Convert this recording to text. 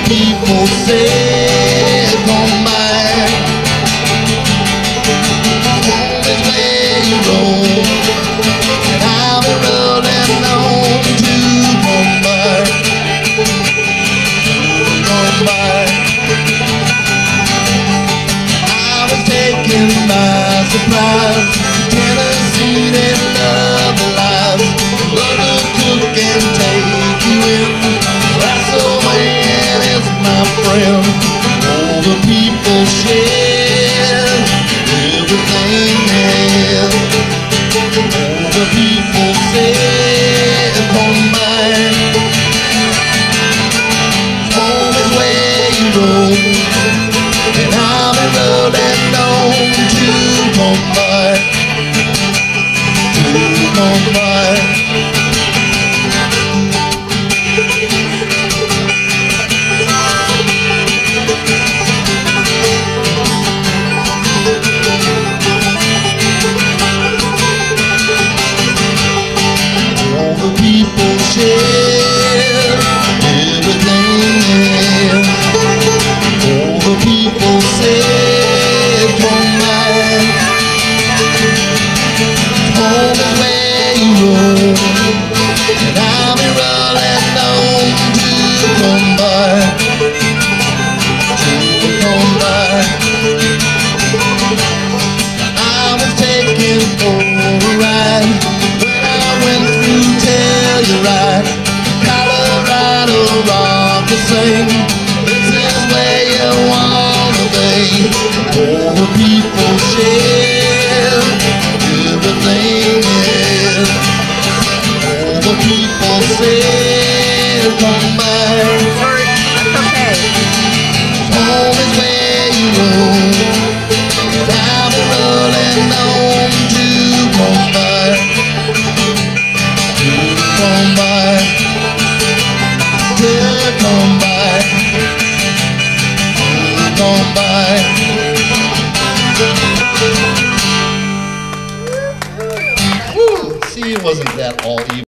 people say come back. Home is where you roam, and I'll be rolling on to come back. Come back. I was taken by surprise. Tennessee, they love the lives. Love to cook and take you in. That's the way it is, my friend. All the people share everything here. All the people say come back. Home is where you roam, and I'll be rolling on to come back. To come back. All the people share everything here. All the people say come back. Home is where you roam, and I'll be rolling on to come back. To come back. I was taken for a ride when I went through Telluride, Colorado, rock to sing. This is where you want to be. All the people share everything is. All the people say come back. Sorry, that's okay. Home is where you roam, and I'll be rolling on to come back. To come back. To come back. To come back. Woo! See, it wasn't that all evil.